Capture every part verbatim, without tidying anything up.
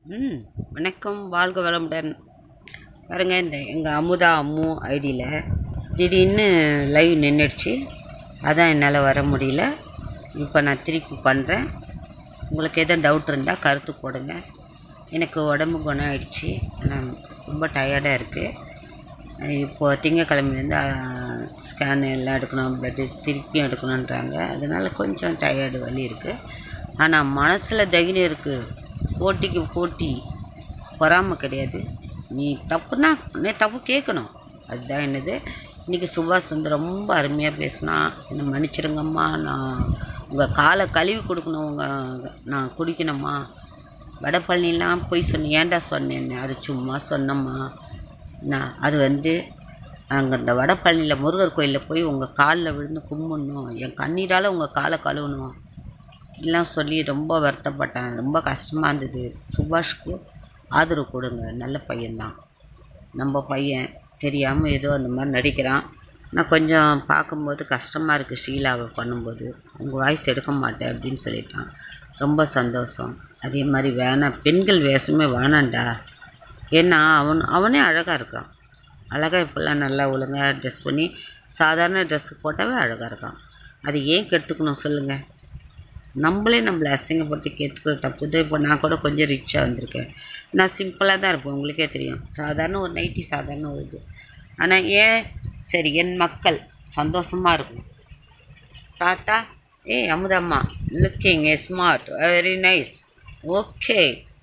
ம் வணக்கம், வாழ்க வளமுடன். பாருங்க, இந்த எங்கள் அமுதா அம்மு ஐடியில் திடீர்னு லைவ் நின்றுடுச்சு. அதான் என்னால் வர முடியல. இப்போ நான் திருப்பி பண்ணுறேன். உங்களுக்கு எதுவும் டவுட் இருந்தால் கருத்து போடுங்க. எனக்கு உடம்பு குணம் ஆயிடுச்சு. நான் ரொம்ப டயர்டாக இருக்குது. இப்போது திங்கக்கிழமைலேருந்து ஸ்கேன் எல்லாம் எடுக்கணும், ப்ளட்டு திருப்பியும் எடுக்கணுன்றாங்க. அதனால் கொஞ்சம் டயர்டு வலி இருக்குது. ஆனால் மனசில் தைரியம் இருக்குது. போட்டிக்கு போட்டி, பொறாமை கிடையாது. நீ தப்புனா நீ தப்பு கேட்கணும். அதுதான் என்னது. இன்றைக்கி சுபாஷ் வந்து ரொம்ப அருமையாக பேசினா, என்னை மன்னிச்சிருங்கம்மா, நான் உங்கள் காலை கழுவி கொடுக்கணும், உங்கள் நான் குடிக்கணும்மா, வடபழனிலாம் போய் சொன்னேன், ஏன்டா சொன்னேன்னு. அது சும்மா சொன்னம்மா. நான் அது வந்து அங்கே இந்த வடபழனியில் முருகர் கோயிலில் போய் உங்கள் காலில் விழுந்து கும்பிடணும், என் கண்ணீரால் உங்கள் காலை கழுவணும் எல்லாம் சொல்லி ரொம்ப வருத்தப்பட்டேன். ரொம்ப கஷ்டமாக இருந்தது. சுபாஷ்க்கு ஆதரவு கொடுங்க. நல்ல பையன்தான். நம்ம பையன் தெரியாமல் ஏதோ அந்த மாதிரி நடிக்கிறான். நான் கொஞ்சம் பார்க்கும்போது கஷ்டமாக இருக்குது. ஷீலாவை பண்ணும்போது உங்கள் வாய்ஸ் எடுக்க மாட்டேன் அப்படின்னு சொல்லிட்டான். ரொம்ப சந்தோஷம். அதே மாதிரி வேணாம், பெண்கள் வேஷமே வேணாண்டா. ஏன்னா அவன் அவனே அழகாக இருக்கான். அழகாக இப்போல்லாம் நல்லா ஒழுங்காக ட்ரெஸ் பண்ணி சாதாரண ட்ரெஸ்ஸு போட்டாவே அழகாக இருக்கான். அது ஏன் கெடுத்துக்கணும் சொல்லுங்கள். நம்மளே நம்மளை அசிங்கப்படுத்தி கேட்டுக்கிற தப்பு தான். இப்போ நான் கூட கொஞ்சம் ரிச்சாக வந்திருக்கேன். நான் சிம்பிளாக தான் இருப்பேன், உங்களுக்கே தெரியும். சாதாரண ஒரு நைட்டி, சாதாரண ஒரு இது. ஆனால் ஏன் சரி, என் மக்கள் சந்தோஷமாக இருக்கும். தாத்தா, ஏ Amudhamma, looking a smart, very nice, okay,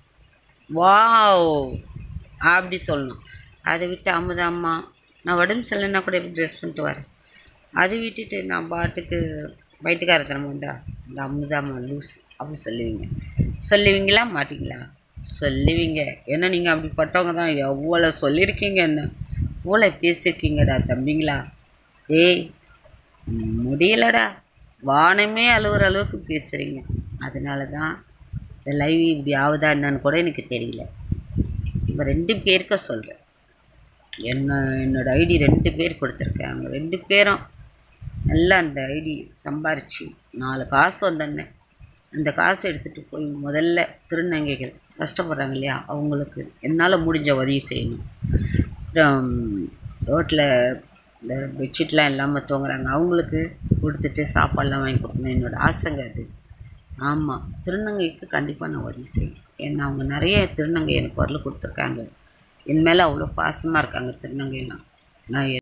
wow அப்படி சொல்லணும். அதை விட்டு அமுதம்மா, நான் உடம்பு சரியில்லைன்னா கூட எப்படி ட்ரெஸ் பண்ணிட்டு வரேன். அதை விட்டுட்டு நான் பாட்டுக்கு வயிற்றுக்காரத்தனம் உண்டா, இந்த அமுதாம்மா லூஸ் அப்படி சொல்லுவீங்க. சொல்லுவீங்களா மாட்டிங்களா? சொல்லுவீங்க. ஏன்னா நீங்கள் அப்படிப்பட்டவங்க தான். எவ்வளோ சொல்லியிருக்கீங்க, என்ன எவ்வளோ பேசியிருக்கீங்கடா தம்பிங்களா. ஏய் முடியலடா, வானமே அழுகிற அளவுக்கு பேசுகிறீங்க. அதனால தான் இந்த லைவ் இப்படி ஆகுதா என்னன்னு கூட எனக்கு தெரியல. இப்போ ரெண்டு பேருக்க சொல்கிறேன். என்ன என்னோடய ஐடி ரெண்டு பேர் கொடுத்துருக்கேன். அவங்க ரெண்டு பேரும் நல்லா அந்த ஐடி சம்பாரிச்சு நாலு காசு வந்தேன்னே, அந்த காசை எடுத்துகிட்டு போய் முதல்ல திருநங்கைகள் கஷ்டப்படுறாங்க இல்லையா, அவங்களுக்கு என்னால் முடிஞ்ச உதவி செய்யணும். அப்புறம் ரோட்டில் இந்த பெட்ஷீட்லாம் இல்லாமல் தூங்குறாங்க, அவங்களுக்கு கொடுத்துட்டு சாப்பாடெலாம் வாங்கி கொடுக்கணும். என்னோடய ஆசைங்க அது. ஆமாம், திருநங்கைக்கு கண்டிப்பாக நான் உதவி செய்யணும். ஏன்னா அவங்க நிறைய திருநங்கை எனக்கு குரல் கொடுத்துருக்காங்க. என் மேலே அவ்வளோ பாசமாக இருக்காங்க திருநங்கைலாம். நான்